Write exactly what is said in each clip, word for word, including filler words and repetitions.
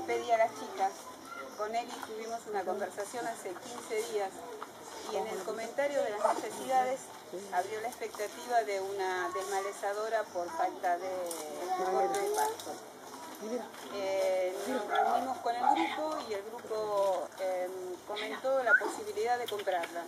pedí a las chicas. Con Eli tuvimos una conversación hace quince días y en el comentario de las necesidades abrió la expectativa de una desmalezadora por falta de corte de pasto. Eh, nos reunimos con el grupo y el grupo eh, comentó la posibilidad de comprarla.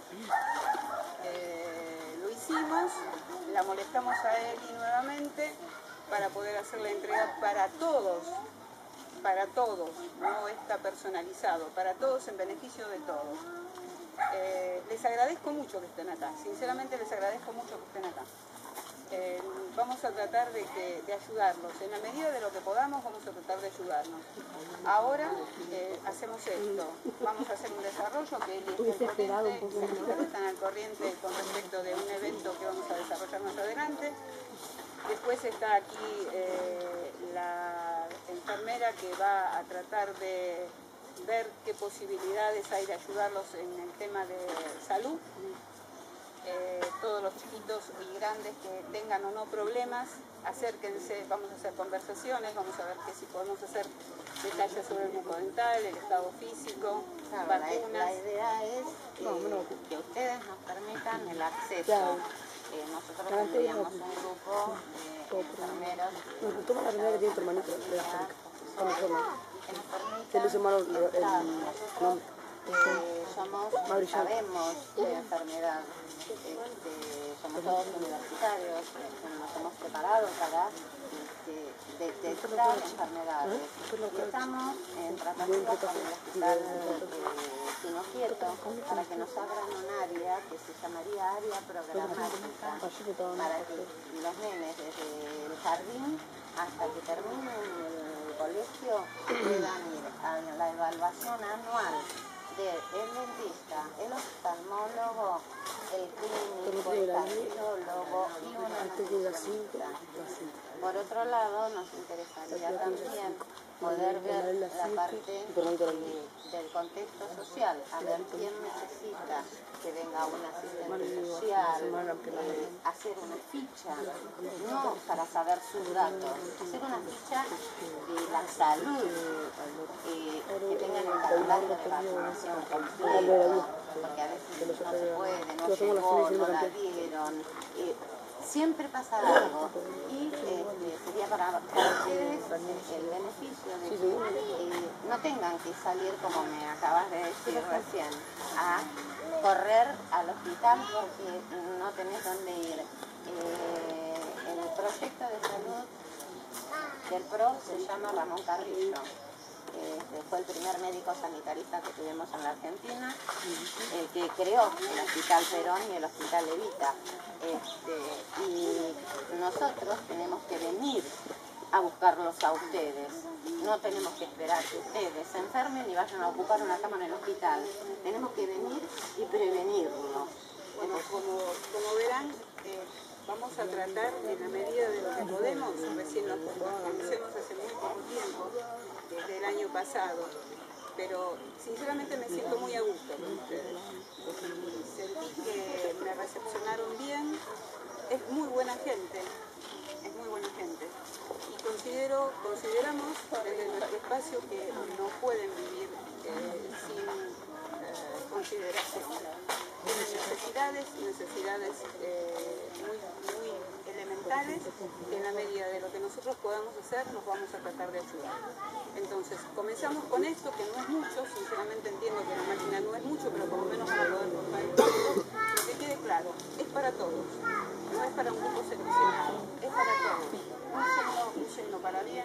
Eh, lo hicimos, la molestamos a Eli nuevamente para poder hacer la entrega para todos, para todos, no está personalizado, para todos en beneficio de todos. Eh, les agradezco mucho que estén acá, sinceramente les agradezco mucho que estén acá. Eh, vamos a tratar de, que, de ayudarlos, en la medida de lo que podamos vamos a tratar de ayudarnos. Ahora eh, hacemos esto, vamos a hacer un desarrollo que Eli está al corriente, están al corriente con respecto de un evento que vamos a desarrollar más adelante. Después está aquí eh, la enfermera que va a tratar de ver qué posibilidades hay de ayudarlos en el tema de salud. Eh, todos los chiquitos y grandes que tengan o no problemas, acérquense, vamos a hacer conversaciones, vamos a ver qué si podemos hacer detalles sobre el bucodental, el estado físico, claro, vacunas. La, la idea es que, que ustedes nos permitan el acceso. Claro. Eh, nosotros tendríamos un grupo de enfermeros que nos permita, Eh, somos, sabemos de enfermedad, este, somos todos universitarios, este, nos hemos preparado para este, detectar enfermedades. Y estamos en tratativa con el hospital eh, Quinoquieto para que nos abran un área que se llamaría área programática, para que los nenes desde el jardín hasta que terminen el colegio puedan ir a la evaluación anual del dentista, el oftalmólogo, el clínico, el cardiólogo y una nutricionista. Por otro lado, nos interesaría también poder ver la parte de, del contexto social, a ver quién necesita que venga un asistente social, eh, hacer una ficha, no para saber sus datos, hacer una ficha de la salud, eh, que tengan el calendario de vacunación completo, porque a veces no se puede, no llegó, no la dieron, eh, siempre pasa algo y eh, sería para, para ustedes el beneficio de que eh, no tengan que salir, como me acabas de decir recién, a correr al hospital porque no tenés dónde ir. Eh, el proyecto de salud del P R O se llama Ramón Carrillo. Este, fue el primer médico sanitarista que tuvimos en la Argentina, el que creó el Hospital Perón y el Hospital Evita. Este, y nosotros tenemos que venir a buscarlos a ustedes. No tenemos que esperar que ustedes se enfermen y vayan a ocupar una cama en el hospital. Tenemos que venir y prevenirlo. Bueno, como, como verán, eh, vamos a tratar en la medida de lo que podemos, recién nos conocemos hace muy poco tiempo, desde el año pasado, pero sinceramente me siento muy a gusto con ustedes. Sentí que me recepcionaron bien, es muy buena gente, es muy buena gente. Y considero, consideramos desde nuestro espacio que no pueden vivir eh, sin eh, consideración. Tienen necesidades, necesidades eh, muy, muy elementales, que en la medida de lo que nosotros podamos hacer nos vamos a tratar de ayudar. Entonces, comenzamos con esto, que no es mucho, sinceramente entiendo que la máquina no es mucho, pero por lo menos para poder cortar el tiempo, lo que quede claro, es para todos, no es para un grupo seleccionado, es para todos. Úsenlo, úsenlo para bien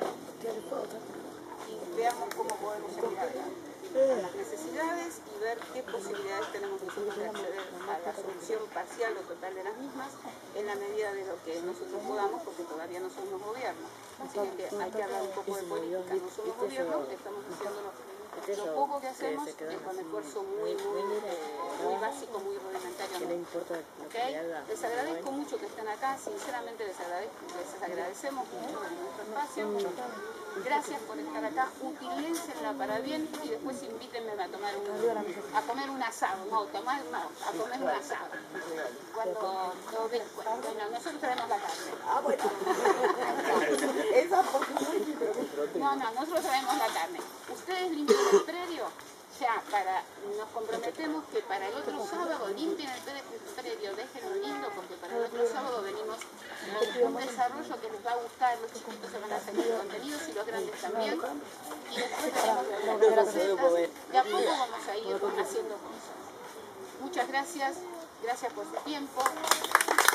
y veamos cómo podemos seguir adelante. Las necesidades y ver qué posibilidades tenemos nosotros de acceder a la solución parcial o total de las mismas en la medida de lo que nosotros podamos, porque todavía no somos gobierno. Así que hay que hablar un poco de política. No somos gobierno, estamos haciendo lo poco que hacemos es con esfuerzo muy, muy, eh, muy básico, muy rudimentario. ¿Okay? Les agradezco mucho que estén acá, sinceramente les, agradezco, les agradecemos mucho en nuestro espacio. Gracias por estar acá, utilícenla para bien y después invítenme a tomar un, a comer un asado, no, tomar no, a comer un asado. Cuando, no, bueno, nosotros traemos la carne. Ah, bueno. Esa por supuesto. No, no, nosotros traemos la carne. Ustedes limpian el predio, ya para, nos comprometemos que para el otro sábado limpien el predio, déjenlo lindo, porque para el otro sábado venimos con un desarrollo que les va a gustar, los chiquitos se van a hacer contenidos y los grandes también, y después tenemos las recetas, de a poco vamos a ir haciendo cosas. Muchas gracias, gracias por su tiempo.